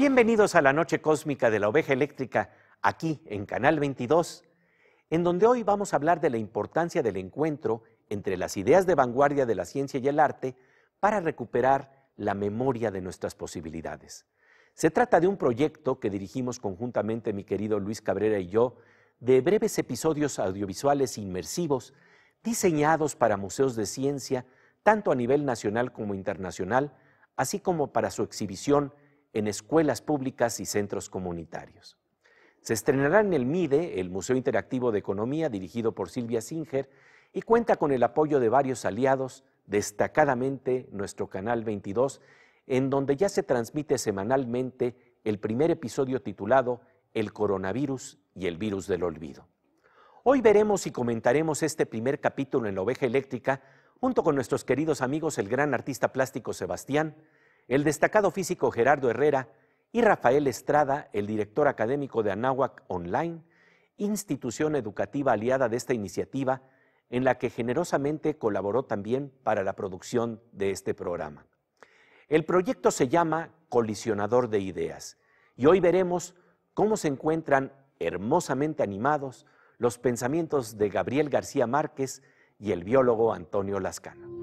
Bienvenidos a la Noche Cósmica de la Oveja Eléctrica, aquí en Canal 22, en donde hoy vamos a hablar de la importancia del encuentro entre las ideas de vanguardia de la ciencia y el arte para recuperar la memoria de nuestras posibilidades. Se trata de un proyecto que dirigimos conjuntamente mi querido Luis Cabrera y yo, de breves episodios audiovisuales inmersivos diseñados para museos de ciencia, tanto a nivel nacional como internacional, así como para su exhibición en escuelas públicas y centros comunitarios. Se estrenará en el MIDE, el Museo Interactivo de Economía, dirigido por Silvia Singer, y cuenta con el apoyo de varios aliados, destacadamente nuestro Canal 22, en donde ya se transmite semanalmente el primer episodio titulado El coronavirus y el virus del olvido. Hoy veremos y comentaremos este primer capítulo en la Oveja Eléctrica, junto con nuestros queridos amigos el gran artista plástico Sebastián, el destacado físico Gerardo Herrera y Rafael Estrada, el director académico de Anáhuac Online, institución educativa aliada de esta iniciativa, en la que generosamente colaboró también para la producción de este programa. El proyecto se llama Colisionador de Ideas, y hoy veremos cómo se encuentran hermosamente animados los pensamientos de Gabriel García Márquez y el biólogo Antonio Lascano.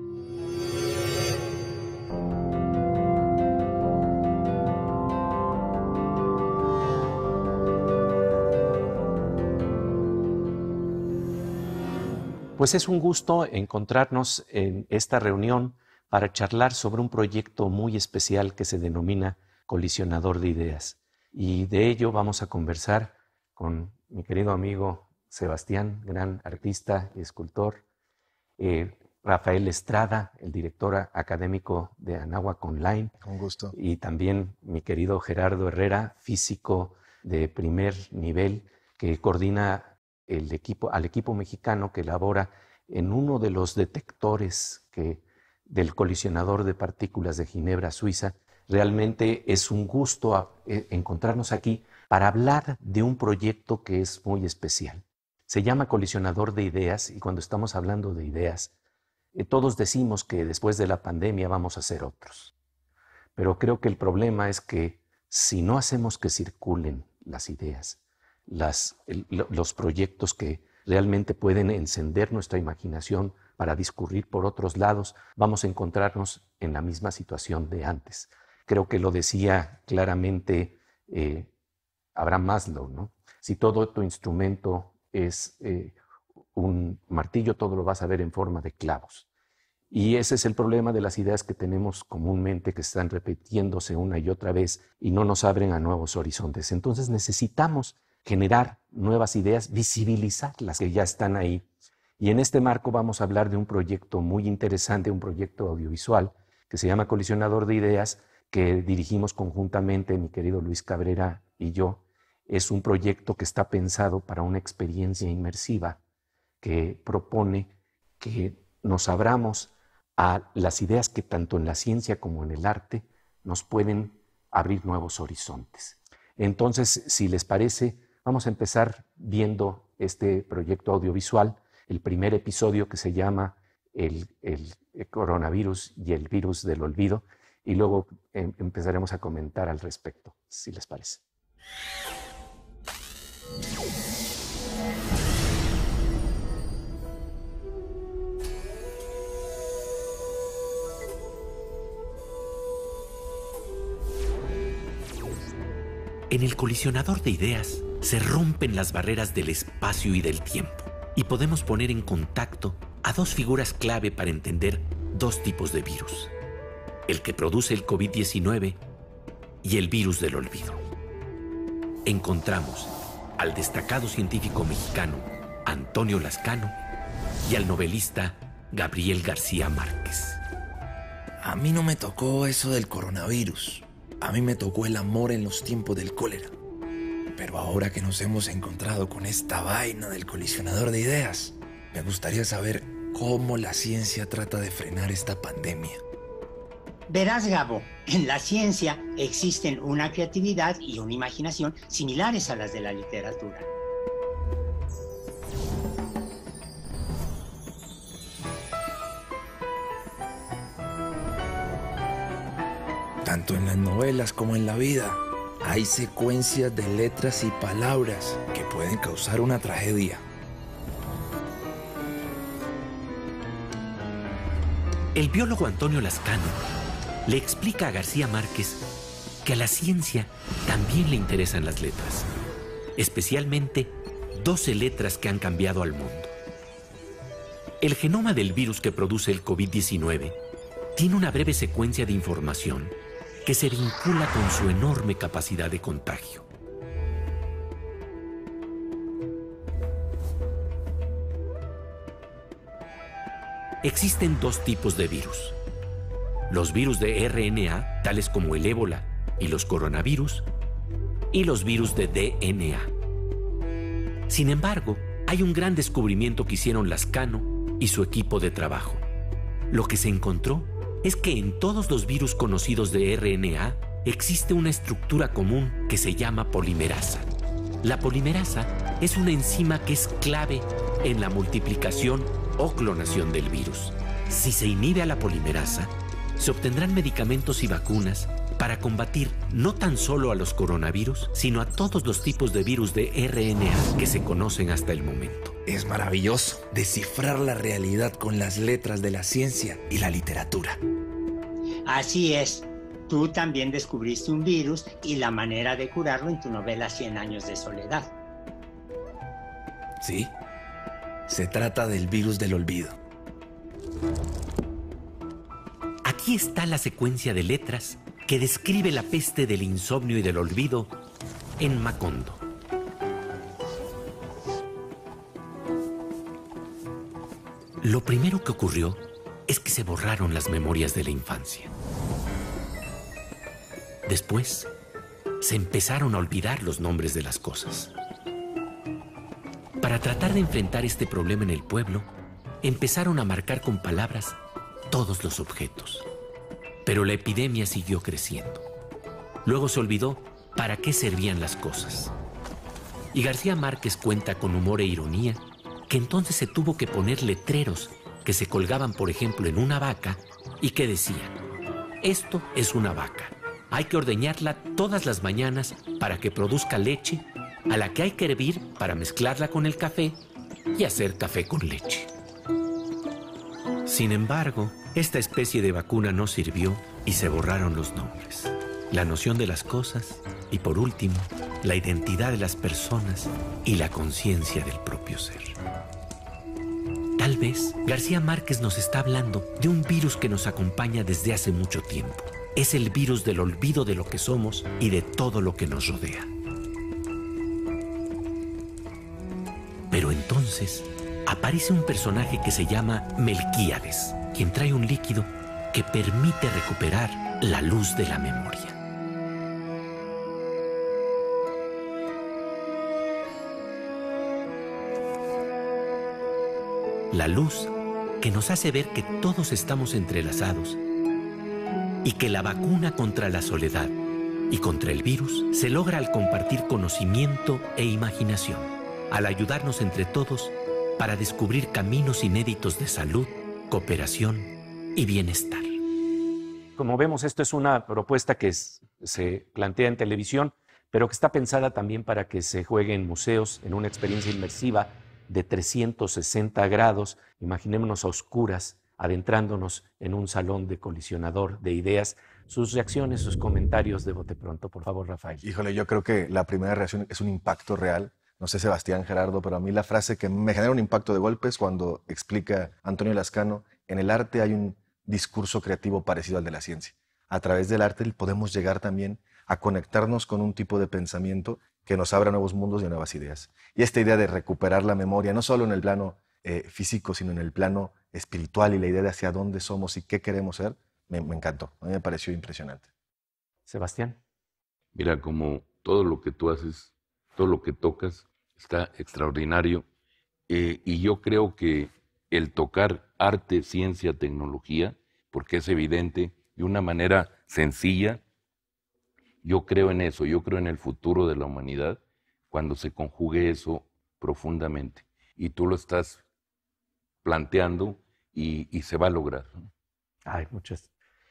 Pues es un gusto encontrarnos en esta reunión para charlar sobre un proyecto muy especial que se denomina Colisionador de Ideas. Y de ello vamos a conversar con mi querido amigo Sebastián, gran artista y escultor, Rafael Estrada, el director académico de Anáhuac Online. Con gusto. Y también mi querido Gerardo Herrera, físico de primer nivel, que coordina al equipo mexicano que elabora en uno de los detectores del colisionador de partículas de Ginebra, Suiza. Realmente es un gusto encontrarnos aquí para hablar de un proyecto que es muy especial. Se llama Colisionador de Ideas, y cuando estamos hablando de ideas, todos decimos que después de la pandemia vamos a ser otros. Pero creo que el problema es que si no hacemos que circulen las ideas, los proyectos que realmente pueden encender nuestra imaginación para discurrir por otros lados, vamos a encontrarnos en la misma situación de antes. Creo que lo decía claramente Abraham Maslow, ¿no? Si todo tu instrumento es un martillo, todo lo vas a ver en forma de clavos. Y ese es el problema de las ideas que tenemos comúnmente, que están repitiéndose una y otra vez y no nos abren a nuevos horizontes. Entonces necesitamos generar nuevas ideas, visibilizar las que ya están ahí. Y en este marco vamos a hablar de un proyecto muy interesante, un proyecto audiovisual que se llama Colisionador de Ideas, que dirigimos conjuntamente mi querido Luis Cabrera y yo. Es un proyecto que está pensado para una experiencia inmersiva que propone que nos abramos a las ideas que tanto en la ciencia como en el arte nos pueden abrir nuevos horizontes. Entonces, si les parece, vamos a empezar viendo este proyecto audiovisual, el primer episodio que se llama el coronavirus y el virus del olvido, y luego empezaremos a comentar al respecto, si les parece. En el colisionador de ideas se rompen las barreras del espacio y del tiempo y podemos poner en contacto a dos figuras clave para entender dos tipos de virus: el que produce el COVID-19 y el virus del olvido. Encontramos al destacado científico mexicano Antonio Lascano y al novelista Gabriel García Márquez. A mí no me tocó eso del coronavirus. A mí me tocó el amor en los tiempos del cólera. Pero ahora que nos hemos encontrado con esta vaina del colisionador de ideas, me gustaría saber cómo la ciencia trata de frenar esta pandemia. Verás, Gabo, en la ciencia existen una creatividad y una imaginación similares a las de la literatura. Tanto en las novelas como en la vida, Hay secuencias de letras y palabras que pueden causar una tragedia. El biólogo Antonio Lascano le explica a García Márquez que a la ciencia también le interesan las letras, especialmente 12 letras que han cambiado al mundo. El genoma del virus que produce el COVID-19 tiene una breve secuencia de información que se vincula con su enorme capacidad de contagio. Existen dos tipos de virus: los virus de RNA, tales como el ébola y los coronavirus, y los virus de DNA. Sin embargo, hay un gran descubrimiento que hicieron Lascano y su equipo de trabajo. Lo que se encontró es que en todos los virus conocidos de RNA existe una estructura común que se llama polimerasa. La polimerasa es una enzima que es clave en la multiplicación o clonación del virus. Si se inhibe a la polimerasa, se obtendrán medicamentos y vacunas para combatir no tan solo a los coronavirus, sino a todos los tipos de virus de RNA que se conocen hasta el momento. Es maravilloso descifrar la realidad con las letras de la ciencia y la literatura. Así es. Tú también descubriste un virus y la manera de curarlo en tu novela 100 años de soledad. Sí, se trata del virus del olvido. Aquí está la secuencia de letras que describe la peste del insomnio y del olvido en Macondo. Lo primero que ocurrió es que se borraron las memorias de la infancia. Después, se empezaron a olvidar los nombres de las cosas. Para tratar de enfrentar este problema en el pueblo, empezaron a marcar con palabras todos los objetos. Pero la epidemia siguió creciendo. Luego se olvidó para qué servían las cosas. Y García Márquez cuenta con humor e ironía que entonces se tuvo que poner letreros que se colgaban, por ejemplo, en una vaca y que decían: esto es una vaca. Hay que ordeñarla todas las mañanas para que produzca leche, a la que hay que hervir para mezclarla con el café y hacer café con leche. Sin embargo, esta especie de vacuna no sirvió y se borraron los nombres, la noción de las cosas y, por último, la identidad de las personas y la conciencia del propio ser. Tal vez García Márquez nos está hablando de un virus que nos acompaña desde hace mucho tiempo. Es el virus del olvido de lo que somos y de todo lo que nos rodea. Pero entonces aparece un personaje que se llama Melquíades, quien trae un líquido que permite recuperar la luz de la memoria. La luz que nos hace ver que todos estamos entrelazados y que la vacuna contra la soledad y contra el virus se logra al compartir conocimiento e imaginación, al ayudarnos entre todos para descubrir caminos inéditos de salud, cooperación y bienestar. Como vemos, esto es una propuesta que se plantea en televisión, pero que está pensada también para que se juegue en museos, en una experiencia inmersiva de 360 grados. Imaginémonos a oscuras, adentrándonos en un salón de colisionador de ideas. Sus reacciones, sus comentarios de bote pronto, por favor, Rafael. Híjole, yo creo que la primera reacción es un impacto real. No sé, Sebastián, Gerardo, pero a mí la frase que me genera un impacto de golpe es cuando explica Antonio Lascano: en el arte hay un discurso creativo parecido al de la ciencia. A través del arte podemos llegar también a conectarnos con un tipo de pensamiento que nos abra nuevos mundos y nuevas ideas. Y esta idea de recuperar la memoria, no solo en el plano físico, sino en el plano espiritual, y la idea de hacia dónde somos y qué queremos ser, me encantó. A mí me pareció impresionante. Sebastián. Mira, como todo lo que tú haces, todo lo que tocas, está extraordinario. Y yo creo que el tocar arte, ciencia, tecnología, porque es evidente, de una manera sencilla, yo creo en eso, yo creo en el futuro de la humanidad cuando se conjugue eso profundamente. Y tú lo estás planteando y se va a lograr. Ay, muchas.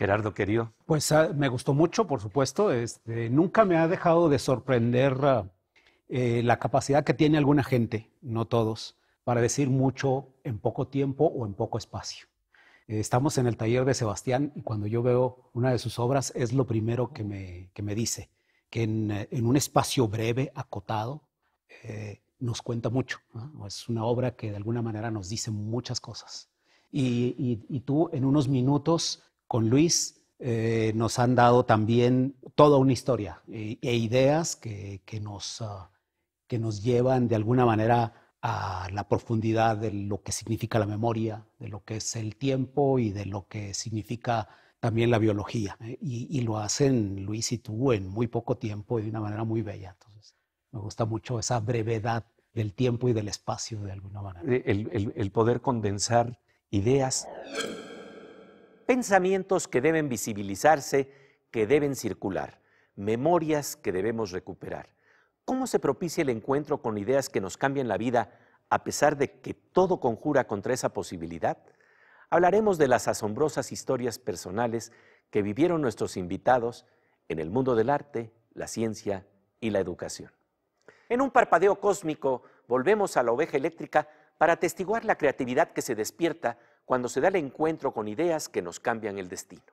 Gerardo, querido. Pues me gustó mucho, por supuesto. Nunca me ha dejado de sorprender la capacidad que tiene alguna gente, no todos, para decir mucho en poco tiempo o en poco espacio. Estamos en el taller de Sebastián y cuando yo veo una de sus obras es lo primero que me dice, que en un espacio breve, acotado, nos cuenta mucho, ¿no? Es una obra que de alguna manera nos dice muchas cosas. Y tú en unos minutos con Luis nos han dado también toda una historia e ideas que nos llevan de alguna manera a la profundidad de lo que significa la memoria, de lo que es el tiempo y de lo que significa también la biología. Y lo hacen Luis y tú en muy poco tiempo y de una manera muy bella. Entonces, me gusta mucho esa brevedad del tiempo y del espacio de alguna manera. El poder condensar ideas, pensamientos que deben visibilizarse, que deben circular, memorias que debemos recuperar. ¿Cómo se propicia el encuentro con ideas que nos cambian la vida a pesar de que todo conjura contra esa posibilidad? Hablaremos de las asombrosas historias personales que vivieron nuestros invitados en el mundo del arte, la ciencia y la educación. En un parpadeo cósmico volvemos a la oveja eléctrica para atestiguar la creatividad que se despierta cuando se da el encuentro con ideas que nos cambian el destino.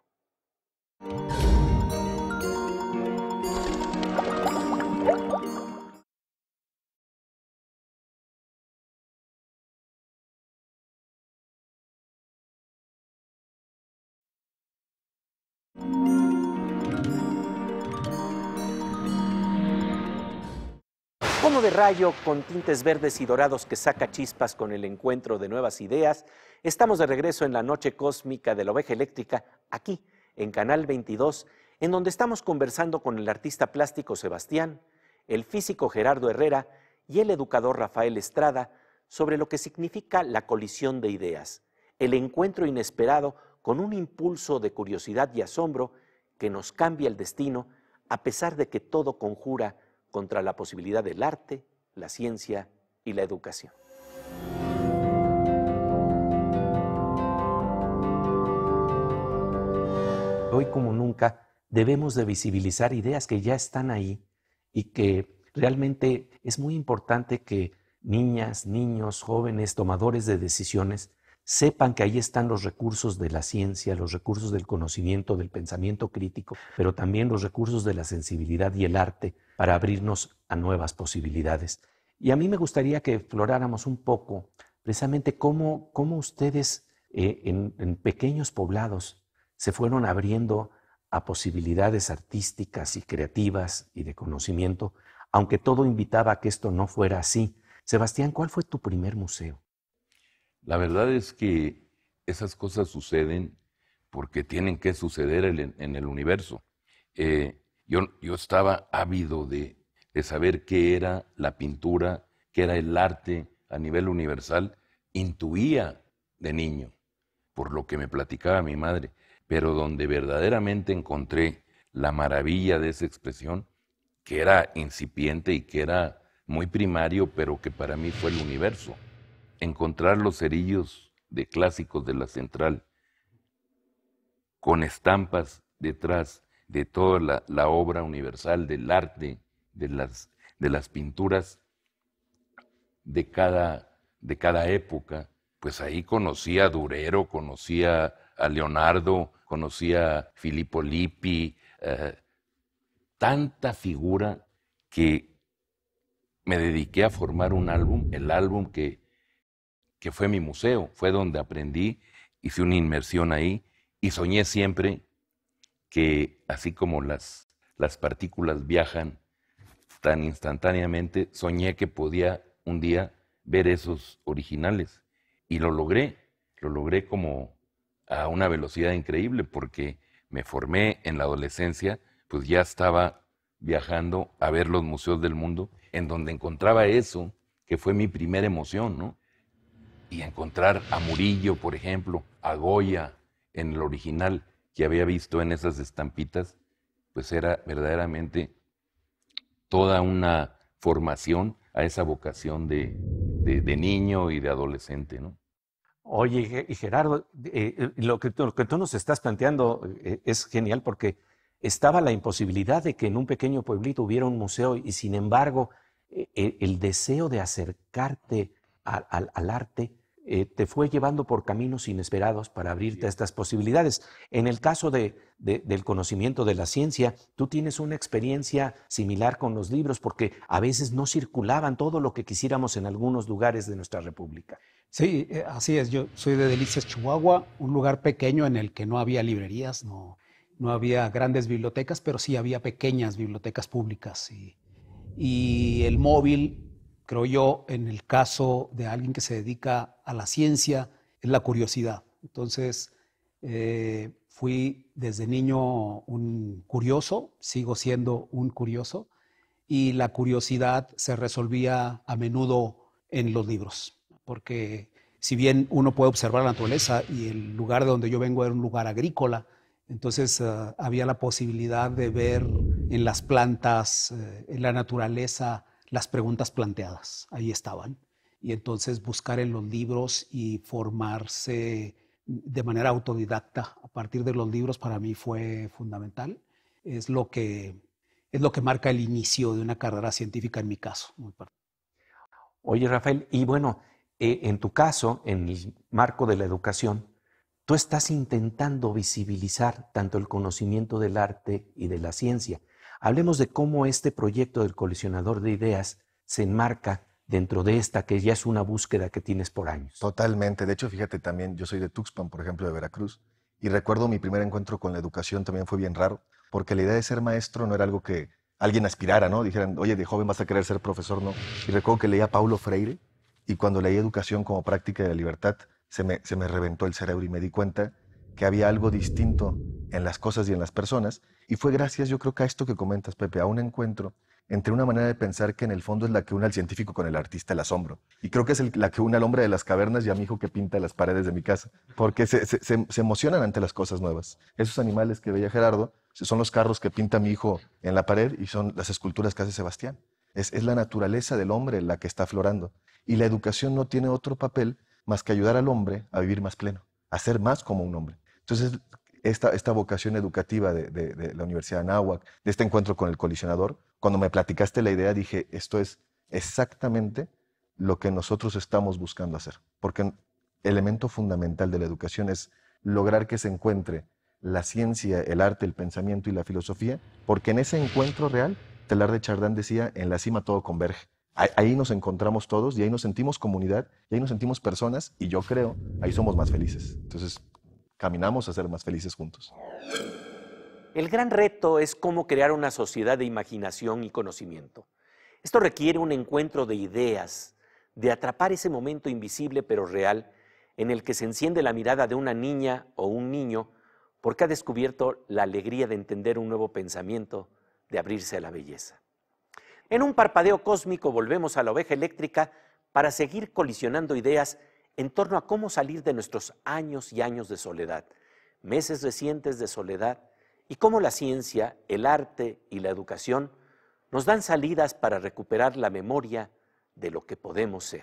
Como de rayo con tintes verdes y dorados que saca chispas con el encuentro de nuevas ideas, estamos de regreso en la noche cósmica de la oveja eléctrica, aquí, en Canal 22, en donde estamos conversando con el artista plástico Sebastián, el físico Gerardo Herrera y el educador Rafael Estrada sobre lo que significa la colisión de ideas, el encuentro inesperado con un impulso de curiosidad y asombro que nos cambia el destino a pesar de que todo conjura contra la posibilidad del arte, la ciencia y la educación. Hoy como nunca debemos de visibilizar ideas que ya están ahí y que realmente es muy importante que niñas, niños, jóvenes, tomadores de decisiones sepan que ahí están los recursos de la ciencia, los recursos del conocimiento, del pensamiento crítico, pero también los recursos de la sensibilidad y el arte para abrirnos a nuevas posibilidades. Y a mí me gustaría que exploráramos un poco precisamente cómo ustedes en pequeños poblados se fueron abriendo a posibilidades artísticas y creativas y de conocimiento, aunque todo invitaba a que esto no fuera así. Sebastián, ¿cuál fue tu primer museo? La verdad es que esas cosas suceden porque tienen que suceder en el universo. Yo estaba ávido de saber qué era la pintura, qué era el arte a nivel universal. Intuía de niño, por lo que me platicaba mi madre, pero donde verdaderamente encontré la maravilla de esa expresión, que era incipiente y que era muy primario, pero que para mí fue el universo. Encontrar los cerillos de clásicos de la Central con estampas detrás de toda la obra universal del arte, de las pinturas de cada época, pues ahí conocí a Durero, conocí a Leonardo, conocí a Filippo Lippi, tanta figura que me dediqué a formar un álbum, el álbum que fue mi museo, fue donde aprendí, hice una inmersión ahí y soñé siempre que así como las partículas viajan tan instantáneamente, soñé que podía un día ver esos originales y lo logré como a una velocidad increíble porque me formé en la adolescencia, pues ya estaba viajando a ver los museos del mundo en donde encontraba eso, que fue mi primera emoción, ¿no? Y encontrar a Murillo, por ejemplo, a Goya en el original que había visto en esas estampitas, pues era verdaderamente toda una formación a esa vocación de niño y de adolescente, ¿no? Oye, Gerardo, lo que tú nos estás planteando es genial porque estaba la imposibilidad de que en un pequeño pueblito hubiera un museo y sin embargo el deseo de acercarte al arte te fue llevando por caminos inesperados para abrirte a estas posibilidades. En el caso del conocimiento de la ciencia, tú tienes una experiencia similar con los libros porque a veces no circulaban todo lo que quisiéramos en algunos lugares de nuestra república. Sí, así es. Yo soy de Delicias, Chihuahua, un lugar pequeño en el que no había librerías, no había grandes bibliotecas, pero sí había pequeñas bibliotecas públicas. Y el móvil, creo yo, en el caso de alguien que se dedica a la ciencia, es la curiosidad. Entonces, fui desde niño un curioso, sigo siendo un curioso, y la curiosidad se resolvía a menudo en los libros, porque si bien uno puede observar la naturaleza y el lugar de donde yo vengo era un lugar agrícola, entonces había la posibilidad de ver en las plantas, en la naturaleza, las preguntas planteadas, ahí estaban. Y entonces buscar en los libros y formarse de manera autodidacta a partir de los libros para mí fue fundamental. Es lo que marca el inicio de una carrera científica en mi caso. Oye, Rafael, y bueno, en tu caso, en el marco de la educación, tú estás intentando visibilizar tanto el conocimiento del arte y de la ciencia. Hablemos de cómo este proyecto del colisionador de ideas se enmarca dentro de esta que ya es una búsqueda que tienes por años. Totalmente. De hecho, fíjate también, yo soy de Tuxpan, por ejemplo, de Veracruz, y recuerdo mi primer encuentro con la educación también fue bien raro, porque la idea de ser maestro no era algo que alguien aspirara, ¿no? Dijeran, oye, de joven vas a querer ser profesor, ¿no? Y recuerdo que leía a Paulo Freire, y cuando leí educación como práctica de la libertad, se me reventó el cerebro y me di cuenta que había algo distinto en las cosas y en las personas, y fue gracias, yo creo que a esto que comentas, Pepe, a un encuentro entre una manera de pensar que en el fondo es la que une al científico con el artista, el asombro. Y creo que es la que une al hombre de las cavernas y a mi hijo que pinta las paredes de mi casa, porque se emocionan ante las cosas nuevas. Esos animales que veía Gerardo son los carros que pinta mi hijo en la pared y son las esculturas que hace Sebastián. Es la naturaleza del hombre la que está aflorando. Y la educación no tiene otro papel más que ayudar al hombre a vivir más pleno, a ser más como un hombre. Entonces, esta vocación educativa de la Universidad de Anáhuac, de este encuentro con el colisionador, cuando me platicaste la idea, dije, esto es exactamente lo que nosotros estamos buscando hacer. Porque el elemento fundamental de la educación es lograr que se encuentre la ciencia, el arte, el pensamiento y la filosofía, porque en ese encuentro real, Teilhard de Chardin decía, en la cima todo converge. Ahí nos encontramos todos y ahí nos sentimos comunidad, y ahí nos sentimos personas, y yo creo, ahí somos más felices. Entonces, caminamos a ser más felices juntos. El gran reto es cómo crear una sociedad de imaginación y conocimiento. Esto requiere un encuentro de ideas, de atrapar ese momento invisible pero real en el que se enciende la mirada de una niña o un niño porque ha descubierto la alegría de entender un nuevo pensamiento, de abrirse a la belleza. En un parpadeo cósmico volvemos a la oveja eléctrica para seguir colisionando ideas en torno a cómo salir de nuestros años y años de soledad, meses recientes de soledad, y cómo la ciencia, el arte y la educación nos dan salidas para recuperar la memoria de lo que podemos ser.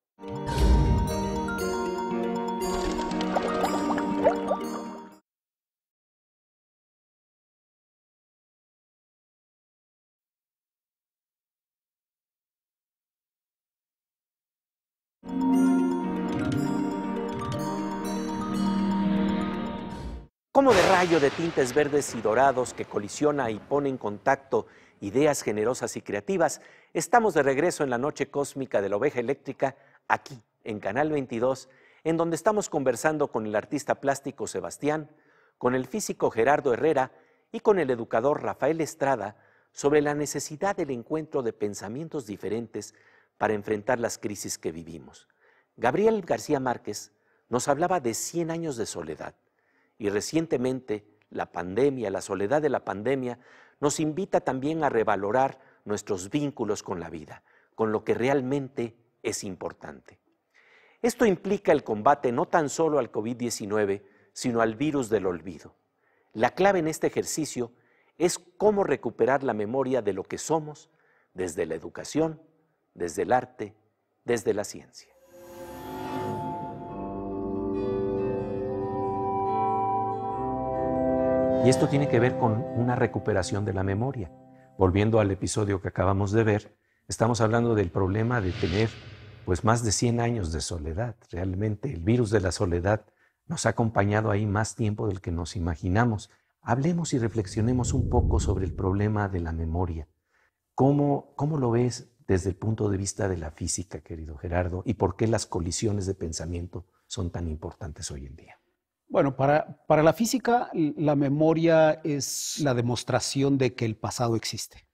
Como de rayo de tintes verdes y dorados que colisiona y pone en contacto ideas generosas y creativas, estamos de regreso en la noche cósmica de la oveja eléctrica, aquí, en Canal 22, en donde estamos conversando con el artista plástico Sebastián, con el físico Gerardo Herrera y con el educador Rafael Estrada sobre la necesidad del encuentro de pensamientos diferentes para enfrentar las crisis que vivimos. Gabriel García Márquez nos hablaba de 100 años de soledad. Y recientemente, la pandemia, la soledad de la pandemia, nos invita también a revalorar nuestros vínculos con la vida, con lo que realmente es importante. Esto implica el combate no tan solo al COVID-19, sino al virus del olvido. La clave en este ejercicio es cómo recuperar la memoria de lo que somos desde la educación, desde el arte, desde la ciencia. Y esto tiene que ver con una recuperación de la memoria. Volviendo al episodio que acabamos de ver, estamos hablando del problema de tener pues más de 100 años de soledad. Realmente el virus de la soledad nos ha acompañado ahí más tiempo del que nos imaginamos. Hablemos y reflexionemos un poco sobre el problema de la memoria. ¿Cómo lo ves desde el punto de vista de la física, querido Gerardo? ¿Y por qué las colisiones de pensamiento son tan importantes hoy en día? Bueno, para la física, la memoria es la demostración de que el pasado existe.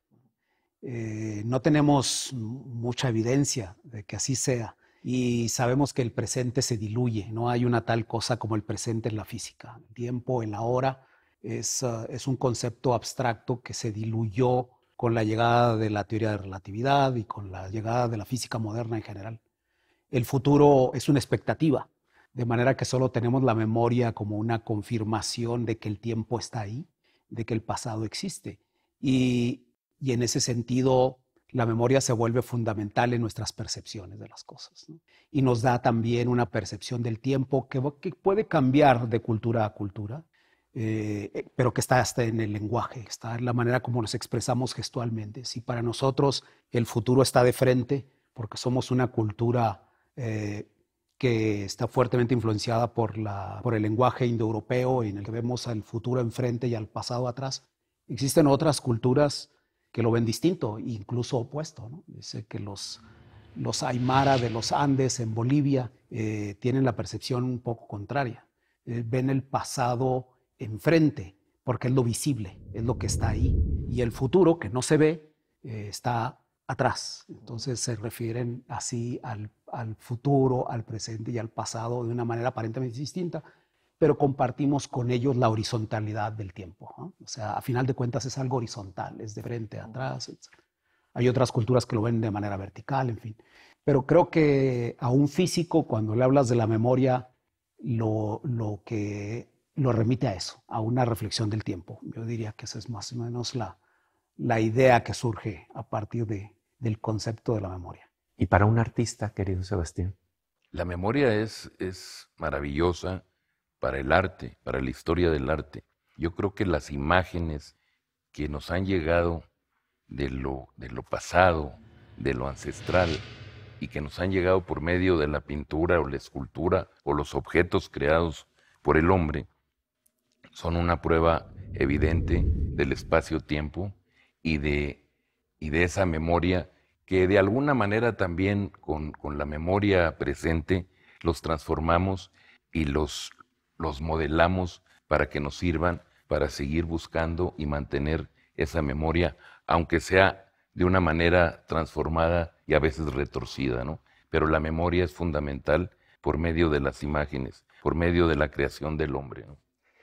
No tenemos mucha evidencia de que así sea y sabemos que el presente se diluye. No hay una tal cosa como el presente en la física. El tiempo, el ahora, es un concepto abstracto que se diluyó con la llegada de la teoría de relatividad y con la llegada de la física moderna en general. El futuro es una expectativa, de manera que solo tenemos la memoria como una confirmación de que el tiempo está ahí, de que el pasado existe. Y en ese sentido, la memoria se vuelve fundamental en nuestras percepciones de las cosas, ¿no? Y nos da también una percepción del tiempo que puede cambiar de cultura a cultura, pero que está hasta en el lenguaje, está en la manera como nos expresamos gestualmente. Si para nosotros el futuro está de frente, porque somos una cultura que está fuertemente influenciada por el lenguaje indoeuropeo, en el que vemos al futuro enfrente y al pasado atrás, existen otras culturas que lo ven distinto, incluso opuesto, ¿no? Dice que los Aymara de los Andes en Bolivia tienen la percepción un poco contraria. Ven el pasado enfrente, porque es lo visible, es lo que está ahí. Y el futuro, que no se ve, está atrás. Entonces se refieren así al futuro, al presente y al pasado de una manera aparentemente distinta, pero compartimos con ellos la horizontalidad del tiempo, ¿no? O sea, a final de cuentas es algo horizontal, es de frente a atrás, etc. Hay otras culturas que lo ven de manera vertical, en fin. Pero creo que a un físico, cuando le hablas de la memoria, lo remite a eso, a una reflexión del tiempo. Yo diría que esa es más o menos la idea que surge a partir del concepto de la memoria. Y para un artista, querido Sebastián. La memoria es maravillosa para el arte, para la historia del arte. Yo creo que las imágenes que nos han llegado de lo pasado, de lo ancestral, y que nos han llegado por medio de la pintura o la escultura o los objetos creados por el hombre, son una prueba evidente del espacio-tiempo y de esa memoria que de alguna manera también con la memoria presente los transformamos y los modelamos para que nos sirvan para seguir buscando y mantener esa memoria, aunque sea de una manera transformada y a veces retorcida, ¿no? Pero la memoria es fundamental por medio de las imágenes, por medio de la creación del hombre, ¿no?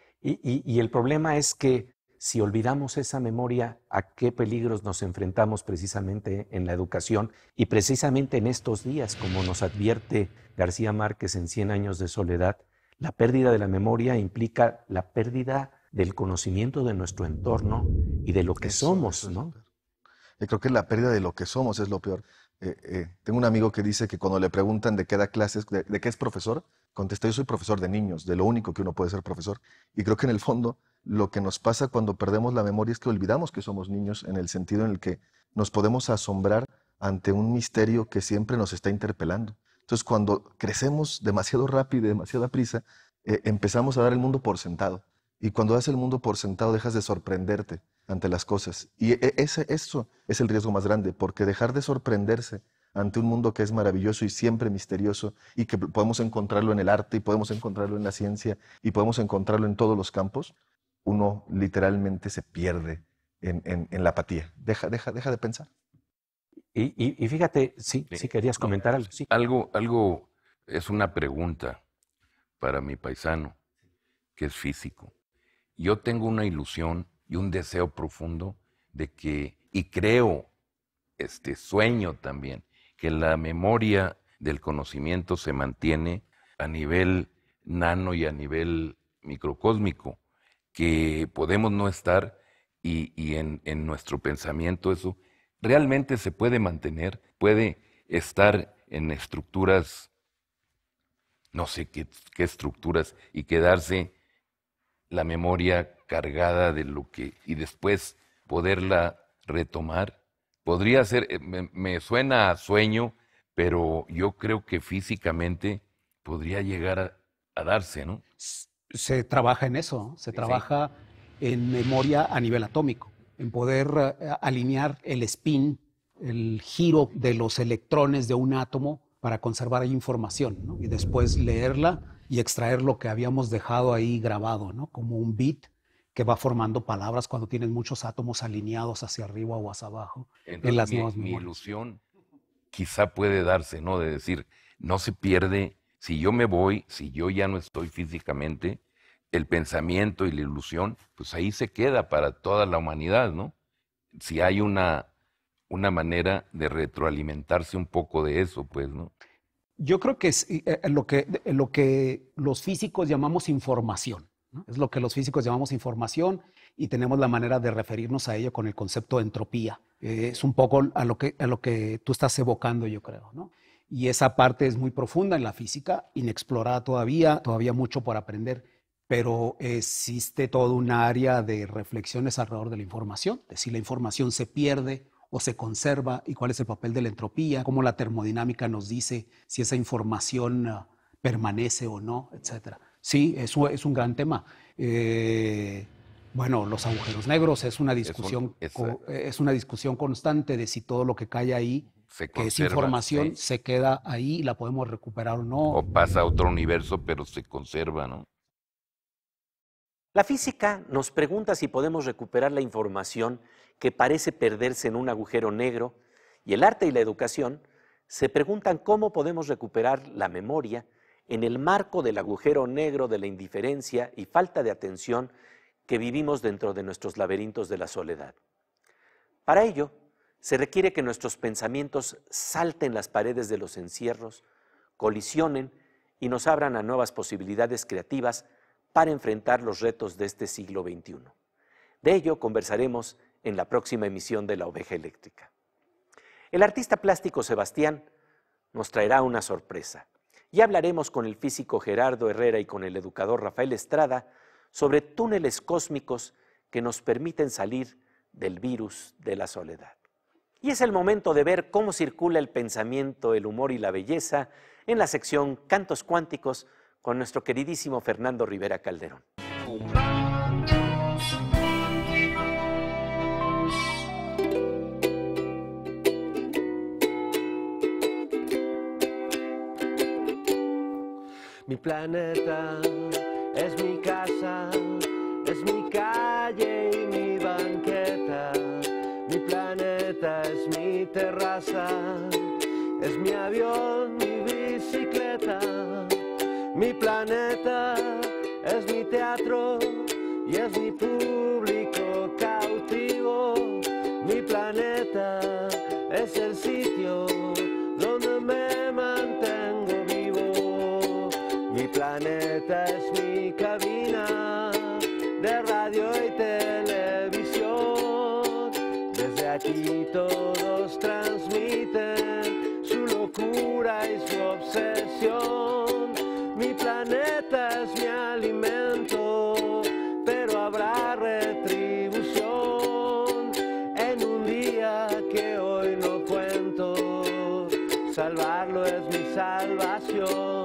Y el problema es que si olvidamos esa memoria, ¿a qué peligros nos enfrentamos precisamente en la educación? Y precisamente en estos días, como nos advierte García Márquez en 100 años de soledad, la pérdida de la memoria implica la pérdida del conocimiento de nuestro entorno y de lo que somos, ¿no? Yo creo que la pérdida de lo que somos es lo peor. Tengo un amigo que dice que cuando le preguntan de qué da clases, de qué es profesor, contesta: yo soy profesor de niños, de lo único que uno puede ser profesor. Y creo que en el fondo lo que nos pasa cuando perdemos la memoria es que olvidamos que somos niños, en el sentido en el que nos podemos asombrar ante un misterio que siempre nos está interpelando. Entonces, cuando crecemos demasiado rápido y demasiada prisa, empezamos a dar el mundo por sentado. Y cuando das el mundo por sentado, dejas de sorprenderte ante las cosas. Y eso es el riesgo más grande, porque dejar de sorprenderse ante un mundo que es maravilloso y siempre misterioso, y que podemos encontrarlo en el arte, y podemos encontrarlo en la ciencia, y podemos encontrarlo en todos los campos, uno literalmente se pierde en la apatía. Deja de pensar. Y fíjate, sí querías comentar algo. Sí. Algo es una pregunta para mi paisano, que es físico. Yo tengo una ilusión y un deseo profundo de que, y creo, sueño también, que la memoria del conocimiento se mantiene a nivel nano y a nivel microcósmico, que podemos no estar y en nuestro pensamiento eso realmente se puede mantener, puede estar en estructuras, no sé qué estructuras, y quedarse la memoria cargada de lo que, y después poderla retomar. Podría ser, me suena a sueño, pero yo creo que físicamente podría llegar a darse, ¿no? Se trabaja en eso, se trabaja en memoria a nivel atómico, en poder alinear el spin, el giro de los electrones de un átomo para conservar ahí información, ¿no? Y después leerla y extraer lo que habíamos dejado ahí grabado, ¿no? Como un bit que va formando palabras cuando tienes muchos átomos alineados hacia arriba o hacia abajo. Entonces, en las nuevas mi memorias. ilusión quizá puede darse, ¿no? De decir, no se pierde, si yo me voy, si yo ya no estoy físicamente, el pensamiento y la ilusión, pues ahí se queda para toda la humanidad, ¿no? Si hay una manera de retroalimentarse un poco de eso, pues, ¿no? Yo creo que es lo que los físicos llamamos información, ¿no? Es lo que los físicos llamamos información y tenemos la manera de referirnos a ello con el concepto de entropía. Es un poco a lo que tú estás evocando, yo creo, ¿no? Y esa parte es muy profunda en la física, inexplorada todavía mucho por aprender, pero existe toda un área de reflexiones alrededor de la información, de si la información se pierde o se conserva y cuál es el papel de la entropía, cómo la termodinámica nos dice si esa información permanece o no, etc. Sí, eso es un gran tema. Bueno, los agujeros negros es una discusión constante de si todo lo que cae ahí, que es información, se queda ahí y la podemos recuperar o no. O pasa a otro universo, pero se conserva, ¿no? La física nos pregunta si podemos recuperar la información que parece perderse en un agujero negro, y el arte y la educación se preguntan cómo podemos recuperar la memoria en el marco del agujero negro de la indiferencia y falta de atención que vivimos dentro de nuestros laberintos de la soledad. Para ello, se requiere que nuestros pensamientos salten las paredes de los encierros, colisionen y nos abran a nuevas posibilidades creativas para enfrentar los retos de este siglo XXI. De ello conversaremos en la próxima emisión de La Oveja Eléctrica. El artista plástico Sebastián nos traerá una sorpresa y hablaremos con el físico Gerardo Herrera y con el educador Rafael Estrada sobre túneles cósmicos que nos permiten salir del virus de la soledad. Y es el momento de ver cómo circula el pensamiento, el humor y la belleza en la sección Cantos Cuánticos con nuestro queridísimo Fernando Rivera Calderón. Mi planeta es mi casa, es mi calle y mi banqueta. Mi planeta es mi terraza, es mi avión, mi bicicleta. Mi planeta es mi teatro y es mi público cautivo. Mi planeta es el sitio donde me mantengo vivo. Mi planeta es mi cabina de radio y televisión. Desde aquí todos transmiten su locura y su obsesión. Mi planeta es mi alimento, pero habrá retribución en un día que hoy no cuento. Salvarlo es mi salvación.